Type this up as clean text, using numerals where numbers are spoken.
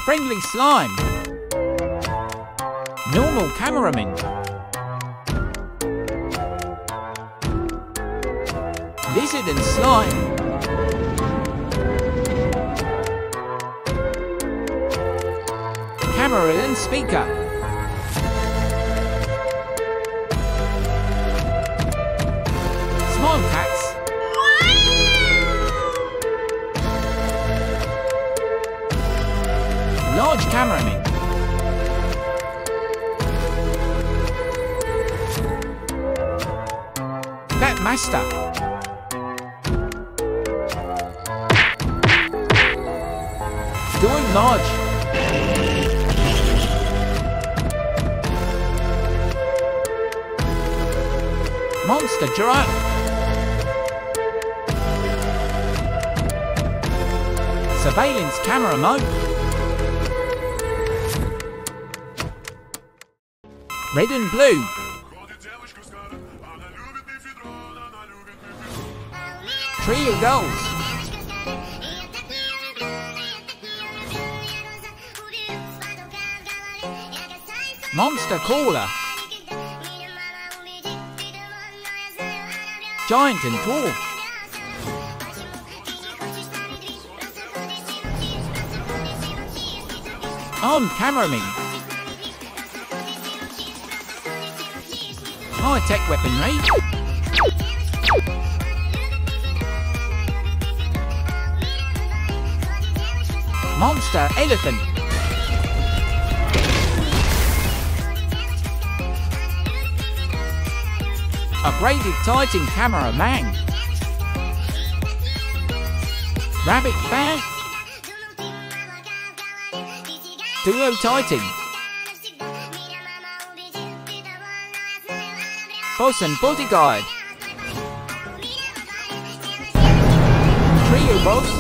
friendly slime. Normal cameraman. Lizard and slime. Camera and speaker. Smile cats. Large cameraman. That master. Doing large. Monster giraffe. Surveillance camera mode. Red and blue. Trio goals. Monster caller. Giant and dwarf. On cameraman. High-tech weaponry. Monster elephant. Upgraded Titan cameraman. Rabbit bag. Duo Titan. Boss and bodyguard. Trio boss.